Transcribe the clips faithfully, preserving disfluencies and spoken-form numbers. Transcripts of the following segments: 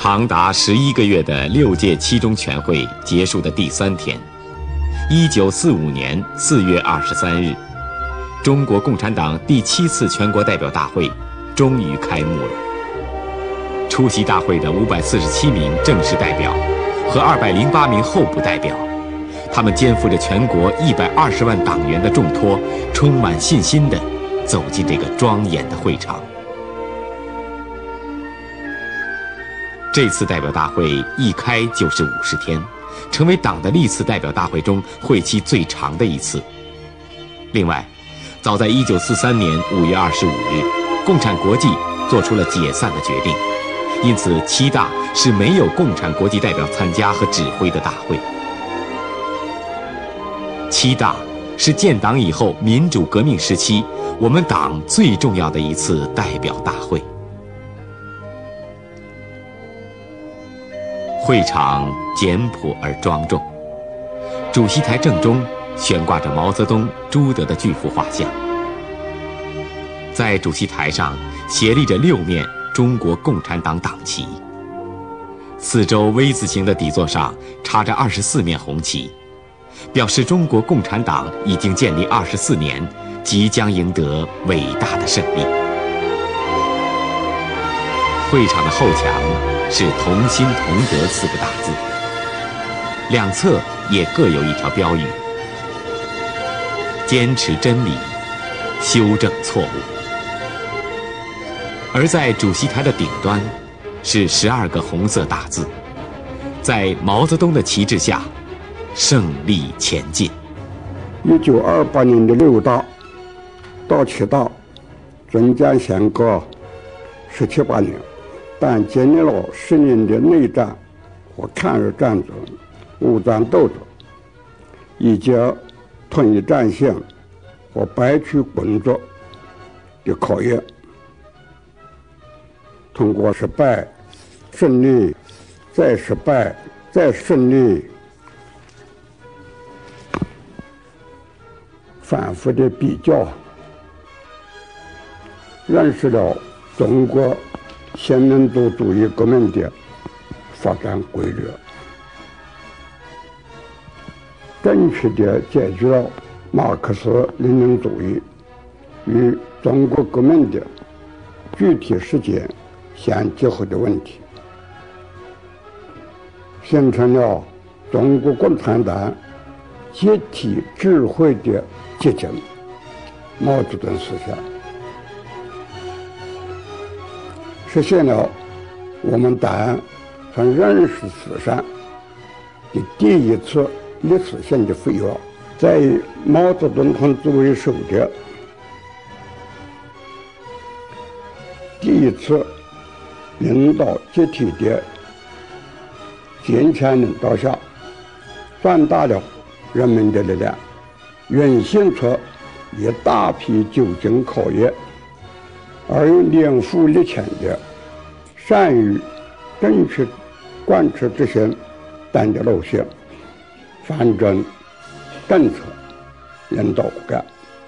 长达十一个月的六届七中全会结束的第三天，一九四五年四月二十三日，中国共产党第七次全国代表大会终于开幕了。出席大会的五百四十七名正式代表和二百零八名候补代表，他们肩负着全国一百二十万党员的重托，充满信心地走进这个庄严的会场。这次代表大会一开就是五十天，成为党的历次代表大会中会期最长的一次。另外，早在一九四三年五月二十五日，共产国际做出了解散的决定，因此七大是没有共产国际代表参加和指挥的大会。七大是建党以后民主革命时期我们党最重要的一次代表大会。会场简朴而庄重，主席台正中悬挂着毛泽东、朱德的巨幅画像。在主席台上斜立着六面中国共产党党旗，四周 V 字形的底座上插着二十四面红旗，表示中国共产党已经建立二十四年，即将赢得伟大的胜利。会场的后墙是同心同德四个大字，两侧也各有一条标语：坚持真理，修正错误。而在主席台的顶端是十二个红色大字，在毛泽东的旗帜下，胜利前进。 一九二八年的六大到七大中间相隔十七八年，但经历了十年的内战和抗日战争、武装斗争，以及统一战线和白区工作的考验。通过失败、胜利、再失败、再胜利，反复的比较，认识了中国新民主主义革命的发展规律，正确地解决了马克思列宁主义与中国革命的具体实践相结合的问题，形成了中国共产党集体智慧的结晶——毛泽东思想，实现了我们党从认识史上的第一次历史性的飞跃。在以毛泽东同志为首的第一次领导集体的坚强领导下，壮大了人民的力量，涌现出一大批久经考验而又年富力强的善于正确贯彻执行党的路线、方针、政策、领导骨干。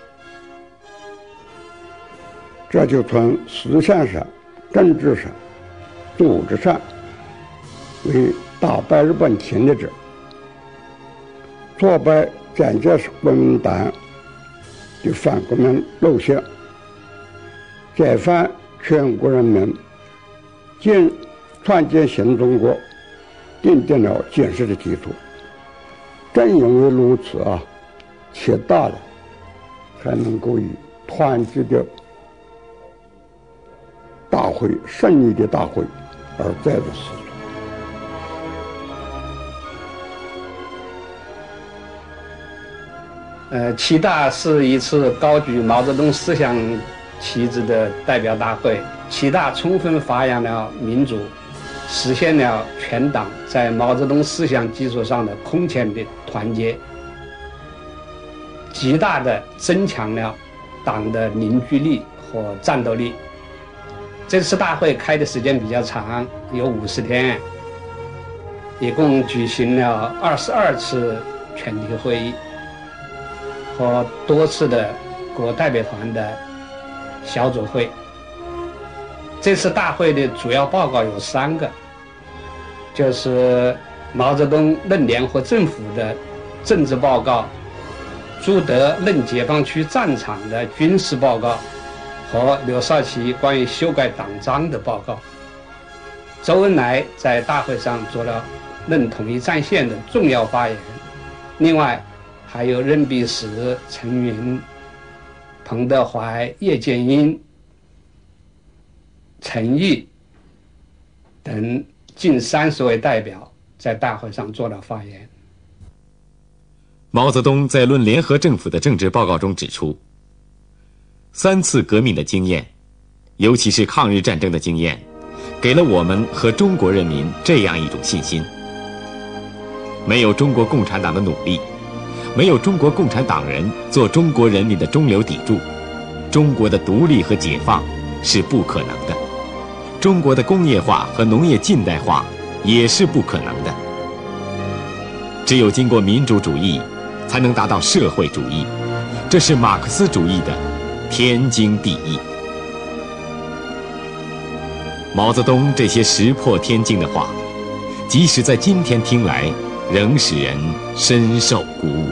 这就从思想上、政治上、组织上为打败日本侵略者、挫败蒋介石国民党的反革命路线、解放全国人民、建创建新中国奠定了坚实的基础。正因为如此啊，七大了才能够以团结的大会、胜利的大会而再度死守。 呃，七大是一次高举毛泽东思想旗帜的代表大会。七大充分发扬了民主，实现了全党在毛泽东思想基础上的空前的团结，极大的增强了党的凝聚力和战斗力。这次大会开的时间比较长，有五十天，一共举行了二十二次全体会议和多次的国代表团的小组会。这次大会的主要报告有三个： 就是毛泽东任联合政府的政治报告，朱德任解放区战场的军事报告，和刘少奇关于修改党章的报告。周恩来在大会上做了任统一战线的重要发言，另外还有任弼时、陈云、彭德怀、叶剑英、陈毅等近三十位代表在大会上做了发言。 毛泽东在论联合政府的政治报告中指出，三次革命的经验，尤其是抗日战争的经验，给了我们和中国人民这样一种信心：没有中国共产党的努力，没有中国共产党人做中国人民的中流砥柱，中国的独立和解放是不可能的，中国的工业化和农业近代化也是不可能的。只有经过民主主义，才能达到社会主义，这是马克思主义的天经地义。毛泽东这些石破天惊的话，即使在今天听来，仍使人深受鼓舞。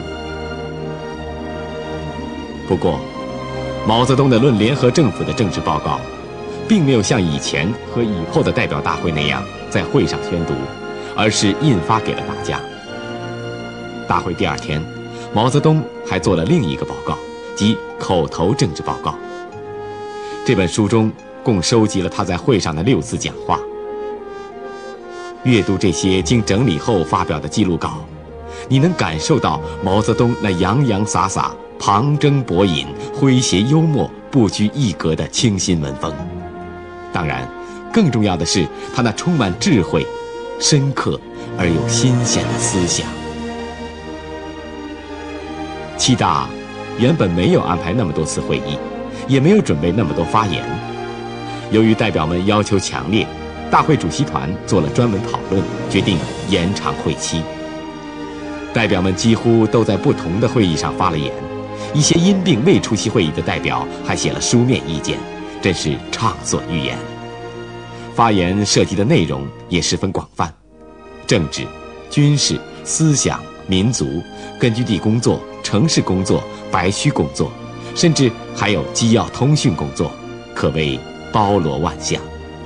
不过，毛泽东的论联合政府的政治报告，并没有像以前和以后的代表大会那样在会上宣读，而是印发给了大家。大会第二天，毛泽东还做了另一个报告，即口头政治报告。这本书中共收集了他在会上的六次讲话。阅读这些经整理后发表的记录稿，你能感受到毛泽东那洋洋洒洒、旁征博引、诙谐幽默、不拘一格的清新文风。当然，更重要的是他那充满智慧、深刻而又新鲜的思想。七大原本没有安排那么多次会议，也没有准备那么多发言。由于代表们要求强烈，大会主席团做了专门讨论，决定延长会期。代表们几乎都在不同的会议上发了言，一些因病未出席会议的代表还写了书面意见，真是畅所欲言。发言涉及的内容也十分广泛，政治、军事、思想、民族、根据地工作、城市工作、白区工作，甚至还有机要通讯工作，可谓包罗万象。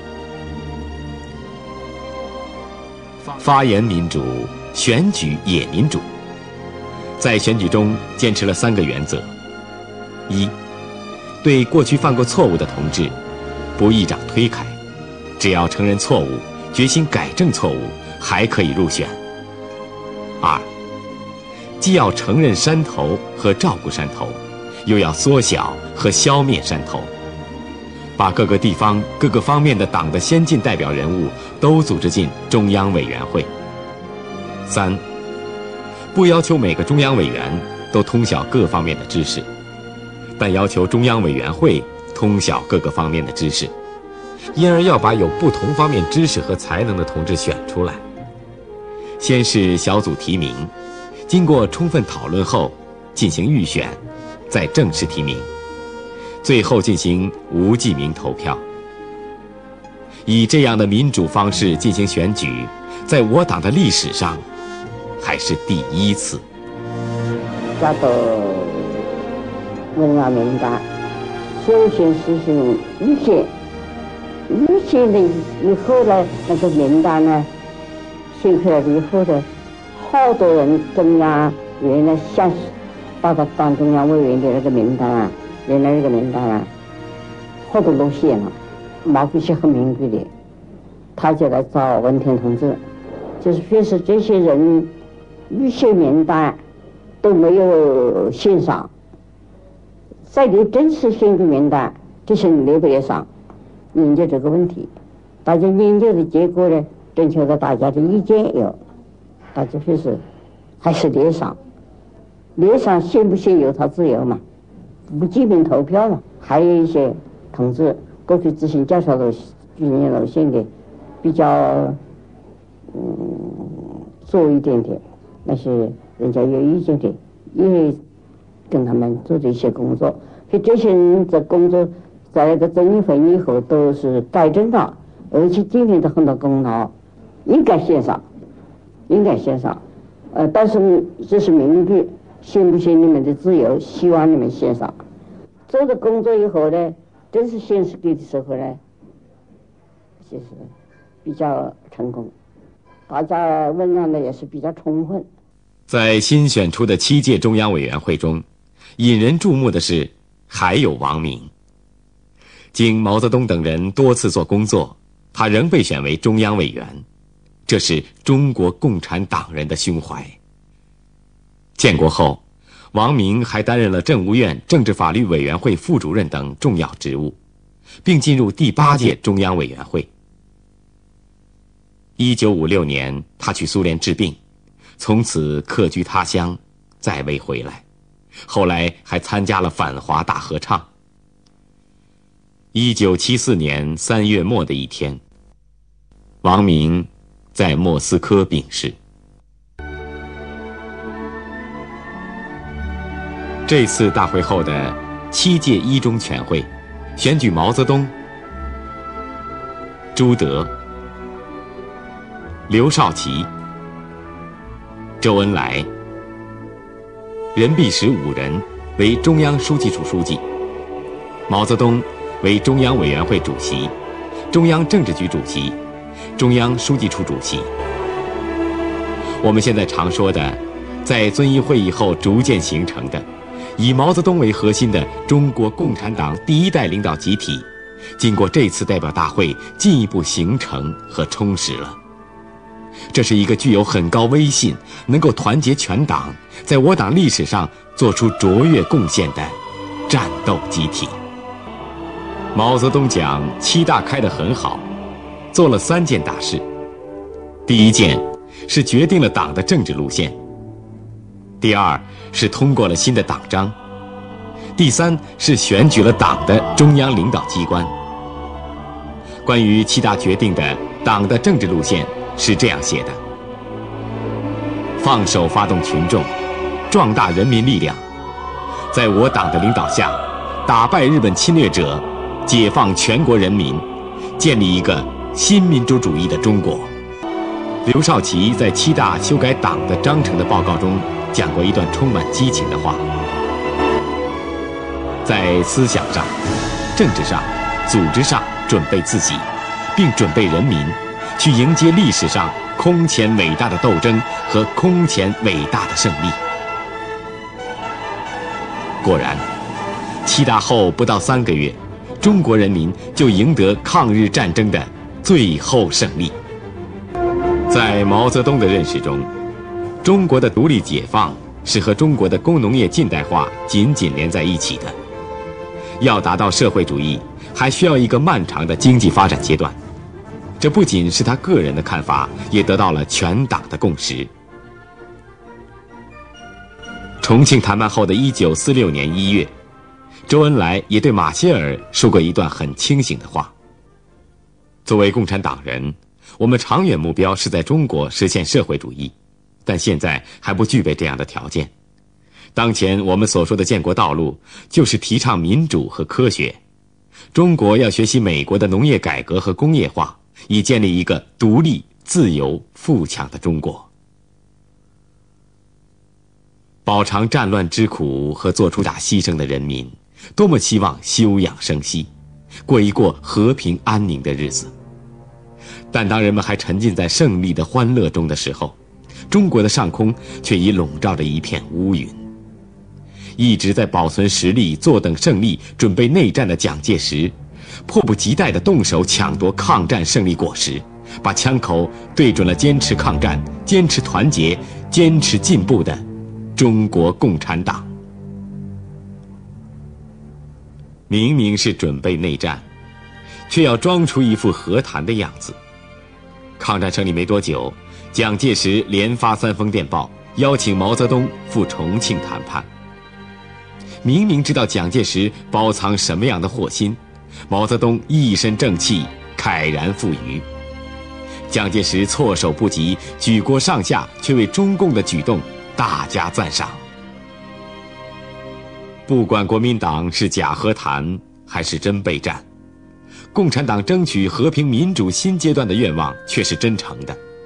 发言民主，选举也民主。在选举中坚持了三个原则：一，对过去犯过错误的同志，不议长推开，只要承认错误，决心改正错误，还可以入选。二，既要承认山头和照顾山头，又要缩小和消灭山头，把各个地方各个方面的党的先进代表人物都组织进中央委员会。三，不要求每个中央委员都通晓各方面的知识，但要求中央委员会通晓各个方面的知识，因而要把有不同方面知识和才能的同志选出来。先是小组提名，经过充分讨论后进行预选，再正式提名，最后进行无记名投票。以这样的民主方式进行选举，在我党的历史上还是第一次。 抓到文化名单，首先实行预选，预选了以后呢，那个名单呢选出来以后呢，好多人中央原来想把他当中央委员的那个名单啊，原来那个名单啊，好多落选了。毛主席很明确的，他就来找文天同志，就是说是这些人预选名单都没有选上，再留正式选举名单，这些人留不得上。研究这个问题，大家研究的结果呢，征求了大家的意见有，大家说是还是列上，列上选不选由他自由嘛，不记名投票嘛。还有一些同志过去执行教授路举行路线的比较嗯左一点点，那些人家有意见的也跟他们做这些工作，所以这些人的工作在那个争议会以后都是改正了，而且今天的很多功劳应该献上，应该献上。呃，但是这是民主，信不信你们的自由，希望你们献上。做了工作以后呢，真是现实的时候呢，就是比较成功，大家文案的也是比较充分。 在新选出的七届中央委员会中，引人注目的是还有王明。经毛泽东等人多次做工作，他仍被选为中央委员，这是中国共产党人的胸怀。建国后，王明还担任了政务院政治法律委员会副主任等重要职务，并进入第八届中央委员会。一九五六年，他去苏联治病，从此客居他乡，再未回来。后来还参加了反华大合唱。一九七四年三月末的一天，王明在莫斯科病逝。这次大会后的七届一中全会，选举毛泽东、朱德、刘少奇、周恩来、任弼时五人为中央书记处书记，毛泽东为中央委员会主席、中央政治局主席、中央书记处主席。我们现在常说的，在遵义会议后逐渐形成的，以毛泽东为核心的中国共产党第一代领导集体，经过这次代表大会进一步形成和充实了。这是一个具有很高威信，能够团结全党，在我党历史上做出卓越贡献的战斗集体。毛泽东讲七大开得很好，做了三件大事。第一件是决定了党的政治路线，第二是通过了新的党章，第三是选举了党的中央领导机关。关于七大决定的党的政治路线是这样写的：放手发动群众，壮大人民力量，在我党的领导下，打败日本侵略者，解放全国人民，建立一个新民主主义的中国。刘少奇在七大修改党的章程的报告中讲过一段充满激情的话：在思想上、政治上、组织上准备自己，并准备人民，去迎接历史上空前伟大的斗争和空前伟大的胜利。果然，七大后不到三个月，中国人民就赢得抗日战争的最后胜利。在毛泽东的认识中，中国的独立解放是和中国的工农业近代化紧紧连在一起的。要达到社会主义，还需要一个漫长的经济发展阶段。这不仅是他个人的看法，也得到了全党的共识。重庆谈判后的一九四六年一月，周恩来也对马歇尔说过一段很清醒的话：作为共产党人，我们长远目标是在中国实现社会主义，但现在还不具备这样的条件。当前我们所说的建国道路，就是提倡民主和科学。中国要学习美国的农业改革和工业化，以建立一个独立、自由、富强的中国。饱尝战乱之苦和做出大牺牲的人民，多么希望休养生息，过一过和平安宁的日子。但当人们还沉浸在胜利的欢乐中的时候，中国的上空却已笼罩着一片乌云。一直在保存实力、坐等胜利、准备内战的蒋介石，迫不及待地动手抢夺抗战胜利果实，把枪口对准了坚持抗战、坚持团结、坚持进步的中国共产党。明明是准备内战，却要装出一副和谈的样子。抗战胜利没多久，蒋介石连发三封电报，邀请毛泽东赴重庆谈判。明明知道蒋介石包藏什么样的祸心，毛泽东一身正气，慨然赴渝。蒋介石措手不及，举国上下却为中共的举动大加赞赏。不管国民党是假和谈还是真备战，共产党争取和平民主新阶段的愿望却是真诚的。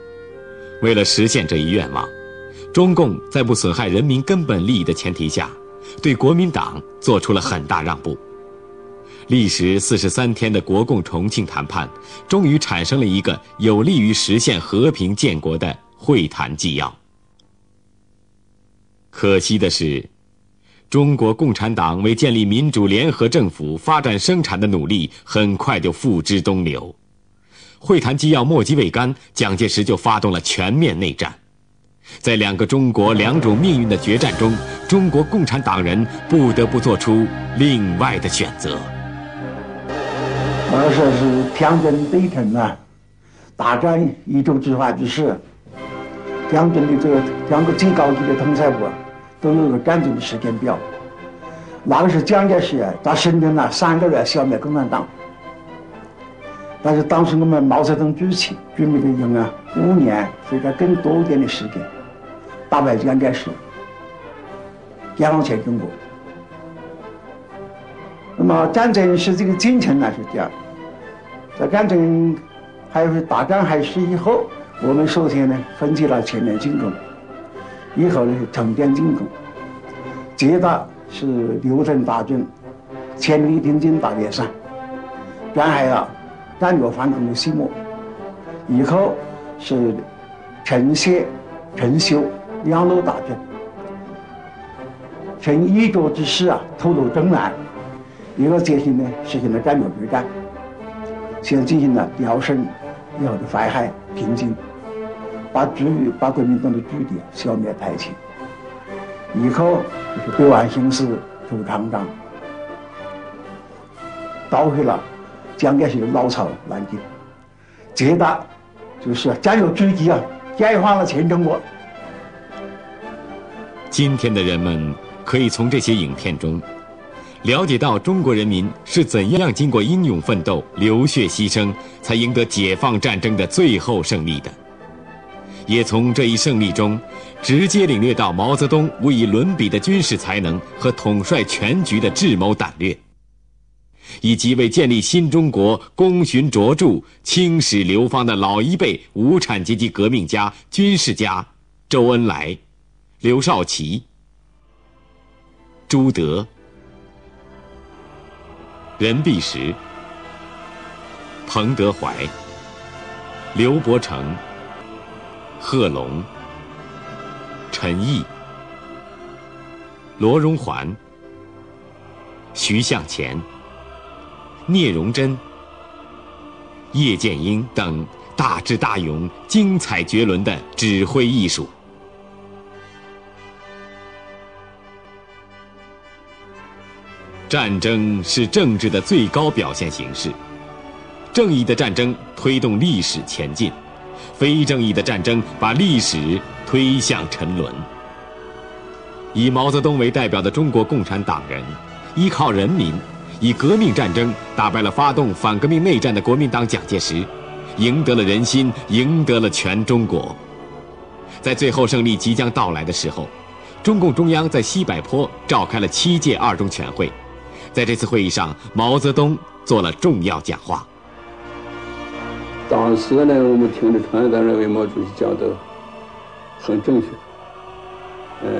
为了实现这一愿望，中共在不损害人民根本利益的前提下，对国民党做出了很大让步。历时四十三天的国共重庆谈判，终于产生了一个有利于实现和平建国的会谈纪要。可惜的是，中国共产党为建立民主联合政府、发展生产的努力很快就付之东流。会谈纪要墨迹未干，蒋介石就发动了全面内战。在两个中国、两种命运的决战中，中国共产党人不得不做出另外的选择。 我说是天津北城啊，大战一周计划之时，天津的这个两个最高级的统帅部都有个战争的时间表。那个是蒋介石在深圳呢三个月消灭共产党，但是当时我们毛泽东主席准备的用啊五年或者更多一点的时间打败蒋介石，解放全中国。那么战争是这个进程呢是这样，在战争还有大战开始以后，我们首先呢分析了全面进攻，以后呢是重点进攻，接着是六镇大军千里挺进大别山，然后啊战略反攻的序幕，以后是陈谢、陈修两路大军，趁一州之势啊投入征南，一个决心呢实行了战略决战，先进行了辽沈以后的淮海平津，把驻把国民党的驻地消灭殆尽，以后就是对外形势主长张，捣毁了蒋介石的老巢南京，接着就是战略追击啊，解放了全中国。 今天的人们可以从这些影片中了解到中国人民是怎样经过英勇奋斗、流血牺牲，才赢得解放战争的最后胜利的。也从这一胜利中，直接领略到毛泽东无以伦比的军事才能和统帅全局的智谋胆略，以及为建立新中国功勋卓著、青史流芳的老一辈无产阶级革命家、军事家周恩来、刘少奇、朱德、任弼时、彭德怀、刘伯承、贺龙、陈毅、罗荣桓、徐向前、聂荣臻、叶剑英等大智大勇、精彩绝伦的指挥艺术。战争是政治的最高表现形式，正义的战争推动历史前进，非正义的战争把历史推向沉沦。以毛泽东为代表的中国共产党人，依靠人民，以革命战争打败了发动反革命内战的国民党蒋介石，赢得了人心，赢得了全中国。在最后胜利即将到来的时候，中共中央在西柏坡召开了七届二中全会。在这次会议上，毛泽东做了重要讲话。 当时呢，我们听着传达认为毛主席讲的很正确，嗯，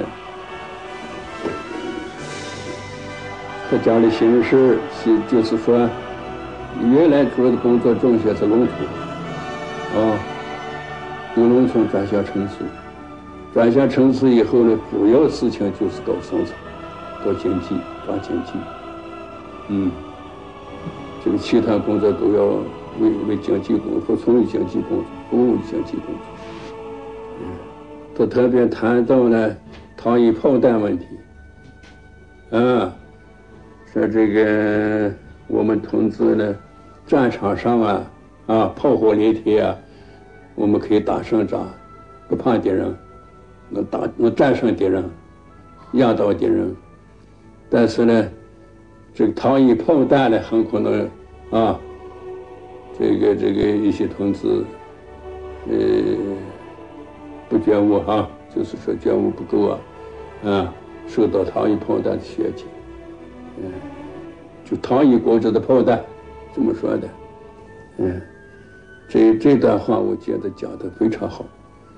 他讲的形式是就是说，原来做的工作重些是农村，啊，由农村转向城市，转向城市以后呢，主要事情就是搞生产、搞经济、搞经济。嗯，这个其他工作都要为为经济工作、从事经济工作、服务经济工作。嗯，他特别谈到了糖衣炮弹问题。啊，说这个我们同志呢，战场上啊啊炮火连天啊，我们可以打胜仗，不怕敌人，能打能战胜敌人，压倒敌人。但是呢，这个糖衣炮弹呢，很可能啊，这个这个一些同志，呃，不觉悟啊，就是说觉悟不够啊，啊，受到糖衣炮弹的血击，嗯，就糖衣裹着的炮弹，这么说的，嗯，这这段话我觉得讲得非常好，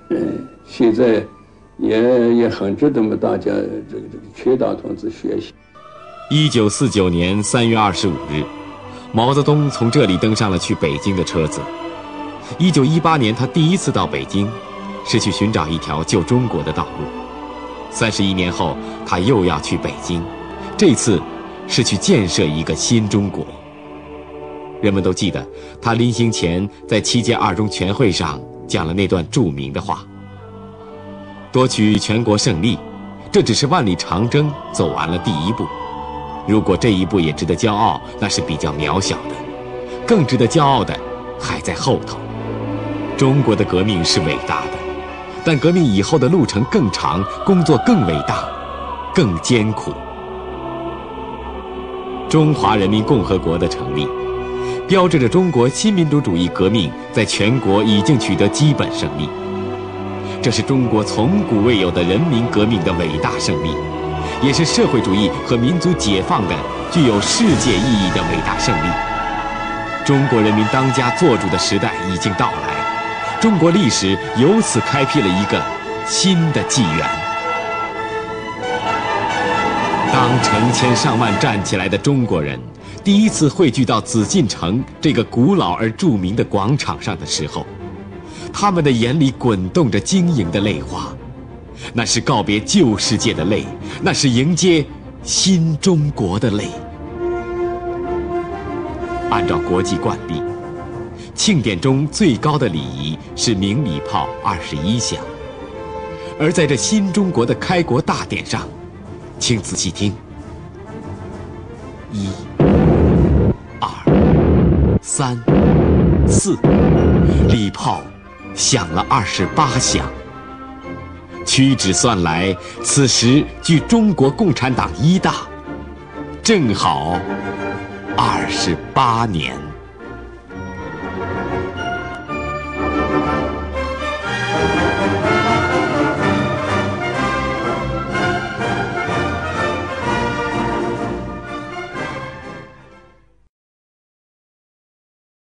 嗯，现在也也很值得我们大家这个这个全党同志学习。 一九四九年三月二十五日，毛泽东从这里登上了去北京的车子。一九一八年，他第一次到北京，是去寻找一条救中国的道路。三十一年后，他又要去北京，这次是去建设一个新中国。人们都记得他临行前在七届二中全会上讲了那段著名的话：夺取全国胜利，这只是万里长征走完了第一步。如果这一步也值得骄傲，那是比较渺小的，更值得骄傲的还在后头。中国的革命是伟大的，但革命以后的路程更长，工作更伟大，更艰苦。中华人民共和国的成立，标志着中国新民主主义革命在全国已经取得基本胜利。这是中国从古未有的人民革命的伟大胜利，也是社会主义和民族解放的具有世界意义的伟大胜利。中国人民当家作主的时代已经到来，中国历史由此开辟了一个新的纪元。当成千上万站起来的中国人第一次汇聚到紫禁城这个古老而著名的广场上的时候，他们的眼里滚动着晶莹的泪花，那是告别旧世界的泪，那是迎接新中国的泪。按照国际惯例，庆典中最高的礼仪是鸣礼炮二十一响，而在这新中国的开国大典上，请仔细听：一、二、三、四，礼炮响了二十八响。屈指算来，此时距中国共产党一大，正好二十八年。